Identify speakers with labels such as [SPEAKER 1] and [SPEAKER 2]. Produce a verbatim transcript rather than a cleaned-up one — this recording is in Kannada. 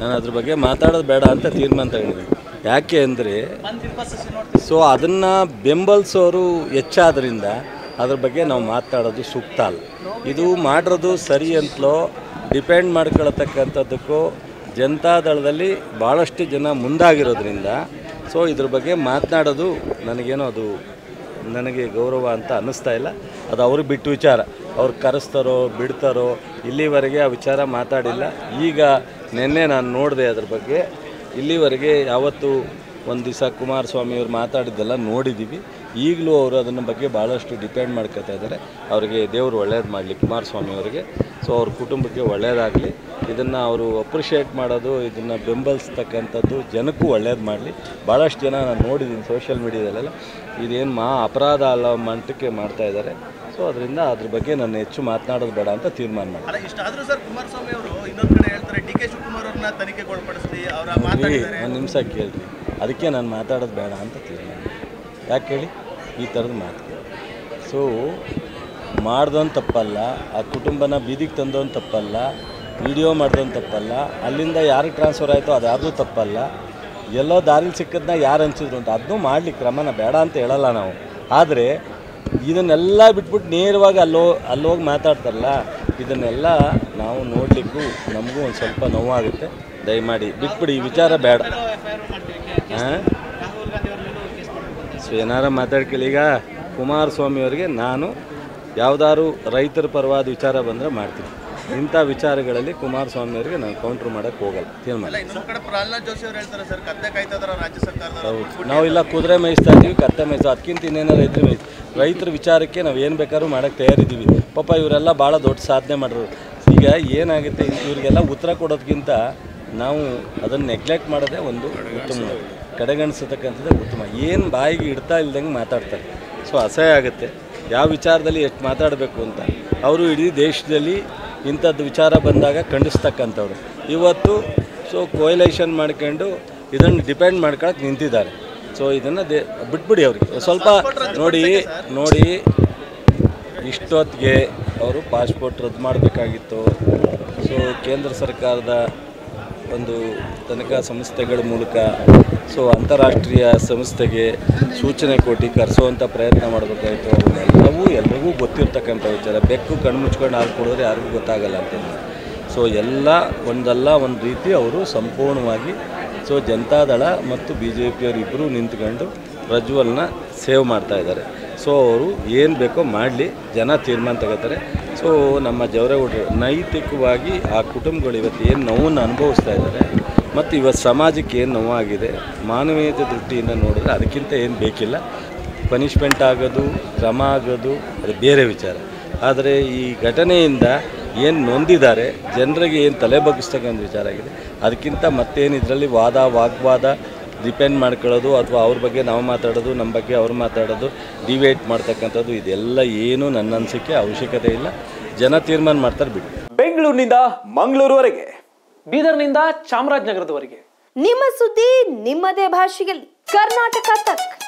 [SPEAKER 1] ನಾನು ಅದ್ರ ಬಗ್ಗೆ ಮಾತಾಡೋದು ಬೇಡ ಅಂತ ತೀರ್ಮಾನ ತಗೊಂಡಿದ್ದೀನಿ. ಯಾಕೆ ಅಂದರೆ ಸೊ ಅದನ್ನು ಬೆಂಬಲಿಸೋರು ಹೆಚ್ಚಾದ್ರಿಂದ ಅದ್ರ ಬಗ್ಗೆ ನಾವು ಮಾತಾಡೋದು ಸೂಕ್ತ ಅಲ್ಲ. ಇದು ಮಾಡಿರೋದು ಸರಿ ಅಂತಲೋ ಡಿಪೆಂಡ್ ಮಾಡ್ಕೊಳತಕ್ಕಂಥದ್ದಕ್ಕೂ ಜನತಾದಳದಲ್ಲಿ ಭಾಳಷ್ಟು ಜನ ಮುಂದಾಗಿರೋದ್ರಿಂದ ಸೊ ಇದ್ರ ಬಗ್ಗೆ ಮಾತನಾಡೋದು ನನಗೇನೋ ಅದು ನನಗೆ ಗೌರವ ಅಂತ ಅನ್ನಿಸ್ತಾ ಇಲ್ಲ. ಅದು ಅವ್ರಿಗೆ ಬಿಟ್ಟು ವಿಚಾರ. ಅವ್ರು ಕರೆಸ್ತಾರೋ ಬಿಡ್ತಾರೋ ಇಲ್ಲಿವರೆಗೆ ಆ ವಿಚಾರ ಮಾತಾಡಿಲ್ಲ. ಈಗ ನಿನ್ನೆ ನಾನು ನೋಡಿದೆ ಅದ್ರ ಬಗ್ಗೆ. ಇಲ್ಲಿವರೆಗೆ ಯಾವತ್ತು ಒಂದು ದಿವಸ ಕುಮಾರಸ್ವಾಮಿಯವ್ರು ಮಾತಾಡಿದ್ದೆಲ್ಲ ನೋಡಿದ್ದೀವಿ. ಈಗಲೂ ಅವರು ಅದನ್ನ ಬಗ್ಗೆ ಭಾಳಷ್ಟು ಡಿಪೆಂಡ್ ಮಾಡ್ಕೊತಾ ಇದ್ದಾರೆ. ಅವರಿಗೆ ದೇವರು ಒಳ್ಳೇದು ಮಾಡಲಿ ಕುಮಾರಸ್ವಾಮಿಯವರಿಗೆ. ಸೊ ಅವ್ರ ಕುಟುಂಬಕ್ಕೆ ಒಳ್ಳೆಯದಾಗಲಿ. ಇದನ್ನು ಅವರು ಅಪ್ರಿಷಿಯೇಟ್ ಮಾಡೋದು, ಇದನ್ನು ಬೆಂಬಲಿಸ್ತಕ್ಕಂಥದ್ದು ಜನಕ್ಕೂ ಒಳ್ಳೇದು ಮಾಡಲಿ. ಭಾಳಷ್ಟು ಜನ ನಾನು ನೋಡಿದ್ದೀನಿ ಸೋಷಿಯಲ್ ಮೀಡಿಯಾದಲ್ಲೆಲ್ಲ ಇದೇನು ಮಹಾ ಅಪರಾಧ ಅಲ್ಲ ಮಟ್ಟಕ್ಕೆ ಮಾಡ್ತಾ ಇದ್ದಾರೆ. ಸೊ ಅದರಿಂದ ಅದ್ರ ಬಗ್ಗೆ ನಾನು ಹೆಚ್ಚು ಮಾತನಾಡೋದು ಬೇಡ ಅಂತ ತೀರ್ಮಾನ ಮಾಡಿ.
[SPEAKER 2] ಇಷ್ಟಾದರೂ ಸರ್ ಕುಮಾರಸ್ವಾಮಿ ಅವರು ಇನ್ನೊಂದು ಕಡೆ ಹೇಳ್ತಾರೆ ಡಿ ಕೆ ಶಿವಕುಮಾರ್ ಅವ್ರನ್ನ ತನಿಖೆಗೊಳಪಡಿಸಲಿ ಅವರ ಮಾತಾಡಿದ್ದಾರೆ.
[SPEAKER 1] ಒಂದು ನಿಮಿಷ ಕೇಳ್ರಿ, ಅದಕ್ಕೆ ನಾನು ಮಾತಾಡೋದು ಬೇಡ ಅಂತ ತೀರ್ಮಾನ. ಯಾಕೆ ಹೇಳಿ ಈ ಥರದ ಮಾತು. ಸೊ ಮಾಡ್ದೋನ್ ತಪ್ಪಲ್ಲ, ಆ ಕುಟುಂಬನ ಬೀದಿಗೆ ತಂದೋನ್ ತಪ್ಪಲ್ಲ, ವಿಡಿಯೋ ಮಾಡ್ದೋನ್ ತಪ್ಪಲ್ಲ, ಅಲ್ಲಿಂದ ಯಾರಿಗೆ ಟ್ರಾನ್ಸ್ಫರ್ ಆಯಿತೋ ಅದು ಯಾರ್ದು ತಪ್ಪಲ್ಲ. ಎಲ್ಲೋ ದಾರಿಲಿ ಸಿಕ್ಕದನ್ನ ಯಾರು ಹಂಚಿದ್ರು ಅಂತ ಅದನ್ನೂ ಮಾಡಲಿಕ್ಕೆ ಕ್ರಮನ ಬೇಡ ಅಂತ ಹೇಳಲ್ಲ ನಾವು. ಆದರೆ ಇದನ್ನೆಲ್ಲ ಬಿಟ್ಬಿಟ್ಟು ನೇರವಾಗಿ ಅಲ್ಲೋ ಅಲ್ಲೋಗಿ ಮಾತಾಡ್ತಾರಲ್ಲ, ಇದನ್ನೆಲ್ಲ ನಾವು ನೋಡಲಿಕ್ಕೂ ನಮಗೂ ಒಂದು ಸ್ವಲ್ಪ ನೋವಾಗುತ್ತೆ. ದಯಮಾಡಿ ಬಿಟ್ಬಿಡಿ, ಈ ವಿಚಾರ ಬೇಡ. ಹಾಂ ಸೊ ಏನಾರ ಮಾತಾಡ್ಕೊಳ್ಳಿ. ಈಗ ಕುಮಾರಸ್ವಾಮಿಯವರಿಗೆ ನಾನು ಯಾವುದಾದ್ರು ರೈತರ ಪರವಾದ ವಿಚಾರ ಬಂದರೆ ಮಾಡ್ತೀನಿ. ಇಂಥ ವಿಚಾರಗಳಲ್ಲಿ ಕುಮಾರಸ್ವಾಮಿಯವರಿಗೆ ನಾನು ಕೌಂಟ್ರ್ ಮಾಡೋಕ್ಕೆ ಹೋಗಲ್ಲ. ತೀರ್ಮಾನ. ಹೌದು, ನಾವಿಲ್ಲ ಕುದುರೆ ಮೇಯಿಸ್ತಾ ಇದ್ದೀವಿ, ಕತ್ತೆ ಮೇಯಿಸ್ತಾ, ಅದಕ್ಕಿಂತ ಇನ್ನೇನೋ ರೈತರು ಮೇಯಿಸ್ ರೈತರ ವಿಚಾರಕ್ಕೆ ನಾವು ಏನು ಬೇಕಾದ್ರೂ ಮಾಡೋಕ್ಕೆ ತಯಾರಿದ್ದೀವಿ. ಪಾಪ ಇವರೆಲ್ಲ ಭಾಳ ದೊಡ್ಡ ಸಾಧನೆ ಮಾಡೋರು. ಈಗ ಏನಾಗುತ್ತೆ, ಇವರಿಗೆಲ್ಲ ಉತ್ತರ ಕೊಡೋದಕ್ಕಿಂತ ನಾವು ಅದನ್ನು ನೆಗ್ಲೆಕ್ಟ್ ಮಾಡೋದೇ ಒಂದು ಉತ್ತಮ, ಕಡೆಗಣಿಸತಕ್ಕಂಥದ್ದೇ ಉತ್ತಮ. ಏನು ಬಾಯಿಗೆ ಇಡ್ತಾ ಇಲ್ದಂಗೆ ಮಾತಾಡ್ತಾರೆ. ಸೊ ಅಸಹ್ಯ ಆಗುತ್ತೆ ಯಾವ ವಿಚಾರದಲ್ಲಿ ಎಷ್ಟು ಮಾತಾಡಬೇಕು ಅಂತ. ಅವರು ಇಡೀ ದೇಶದಲ್ಲಿ ಇಂಥದ್ದು ವಿಚಾರ ಬಂದಾಗ ಖಂಡಿಸ್ತಕ್ಕಂಥವ್ರು. ಇವತ್ತು ಸೊ ಕೊಯಲೇಷನ್ ಮಾಡ್ಕೊಂಡು ಇದನ್ನು ಡಿಪೆಂಡ್ ಮಾಡ್ಕೊಳಕ್ಕೆ ನಿಂತಿದ್ದಾರೆ. ಸೊ ಇದನ್ನು ದೇ ಬಿಟ್ಬಿಡಿ ಅವ್ರಿಗೆ ಸ್ವಲ್ಪ. ನೋಡಿ ನೋಡಿ ಇಷ್ಟೊತ್ತಿಗೆ ಅವರು ಪಾಸ್ಪೋರ್ಟ್ ರದ್ದು ಮಾಡಬೇಕಾಗಿತ್ತು. ಸೊ ಕೇಂದ್ರ ಸರ್ಕಾರದ ಒಂದು ತನಿಖಾ ಸಂಸ್ಥೆಗಳ ಮೂಲಕ ಸೊ ಅಂತಾರಾಷ್ಟ್ರೀಯ ಸಂಸ್ಥೆಗೆ ಸೂಚನೆ ಕೊಟ್ಟು ಕರೆಸುವಂಥ ಪ್ರಯತ್ನ ಮಾಡಬೇಕಾಯಿತು. ಅವನ್ನೆಲ್ಲವೂ ಎಲ್ರಿಗೂ ಗೊತ್ತಿರ್ತಕ್ಕಂಥ ವಿಚಾರ. ಬೆಕ್ಕು ಕಣ್ಣು ಮುಚ್ಕೊಂಡು ಹಾಲು ಕೊಡಿದ್ರೆ ಯಾರಿಗೂ ಗೊತ್ತಾಗಲ್ಲ ಅಂತಂದು. ಸೊ ಎಲ್ಲ ಒಂದಲ್ಲ ಒಂದು ರೀತಿ ಅವರು ಸಂಪೂರ್ಣವಾಗಿ ಸೊ ಜನತಾದಳ ಮತ್ತು ಬಿ ಜೆ ಪಿಯವರು ಇಬ್ಬರೂ ನಿಂತ್ಕೊಂಡು ಪ್ರಜ್ವಲ್ನ ಸೇವ್ ಮಾಡ್ತಾಯಿದ್ದಾರೆ. ಸೊ ಅವರು ಏನು ಬೇಕೋ ಮಾಡಲಿ, ಜನ ತೀರ್ಮಾನ ತಗೋತಾರೆ. ಸೊ ನಮ್ಮ ಜವರೇಗೌಡರು ನೈತಿಕವಾಗಿ ಆ ಕುಟುಂಬಗಳು ಇವತ್ತು ಏನು ನೋವನ್ನು ಅನುಭವಿಸ್ತಾ ಇದ್ದಾರೆ ಮತ್ತು ಇವತ್ತು ಸಮಾಜಕ್ಕೆ ಏನು ನೋವಾಗಿದೆ, ಮಾನವೀಯತೆ ದೃಷ್ಟಿಯಿಂದ ನೋಡಿದ್ರೆ ಅದಕ್ಕಿಂತ ಏನು ಬೇಕಿಲ್ಲ. ಪನಿಷ್ಮೆಂಟ್ ಆಗೋದು, ಕ್ರಮ ಆಗೋದು ಅದು ಬೇರೆ ವಿಚಾರ. ಆದರೆ ಈ ಘಟನೆಯಿಂದ ಏನು ನೊಂದಿದ್ದಾರೆ, ಜನರಿಗೆ ಏನು ತಲೆ ಬಗ್ಗಿಸ್ತಕ್ಕಂಥ ವಿಚಾರ ಆಗಿದೆ. ಅದಕ್ಕಿಂತ ಮತ್ತೇನು ಇದರಲ್ಲಿ ವಾದ ವಾಗ್ವಾದ ಡಿಪೆಂಡ್ ಮಾಡ್ಕೊಳ್ಳೋದು ಅಥವಾ ಅವ್ರ ಬಗ್ಗೆ ನಾವು ಮಾತಾಡೋದು, ನಮ್ಮ ಬಗ್ಗೆ ಅವ್ರು ಮಾತಾಡೋದು, ಡಿವೇಟ್ ಮಾಡ್ತಕ್ಕಂಥದ್ದು ಇದೆಲ್ಲ ಏನು ನನ್ನ ಅನಿಸಿಕೆ ಅವಶ್ಯಕತೆ ಇಲ್ಲ. ಜನ ತೀರ್ಮಾನ ಮಾಡ್ತಾರೆ ಬಿಡಿ.
[SPEAKER 3] ಬೆಂಗಳೂರಿನಿಂದ ಮಂಗಳೂರುವರೆಗೆ, ಬೀದರ್ನಿಂದ ಚಾಮರಾಜನಗರದವರೆಗೆ
[SPEAKER 4] ನಿಮ್ಮ ಸುದ್ದಿ ನಿಮ್ಮದೇ ಭಾಷೆಯಲ್ಲಿ ಕರ್ನಾಟಕ ತಕ್.